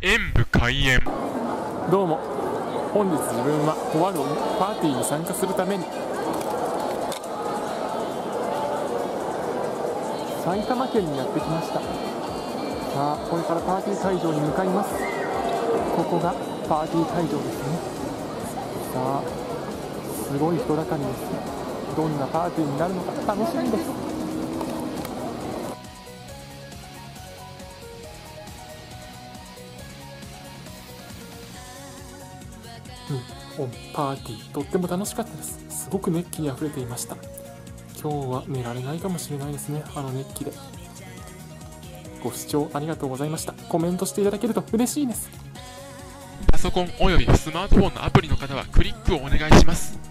演武開演。 どうも、本日自分はとあるパーティーに参加するために埼玉県にやってきました。さあ、これからパーティー会場に向かいます。ここがパーティー会場ですね。さあ、すごい人だかりです。どんなパーティーになるのか楽しみです。パーティーとっても楽しかったです。すごく熱気にあふれていました。今日は寝られないかもしれないですね、あの熱気で。ご視聴ありがとうございました。コメントしていただけると嬉しいです。 パソコンおよびスマートフォンのアプリの方はクリックをお願いします。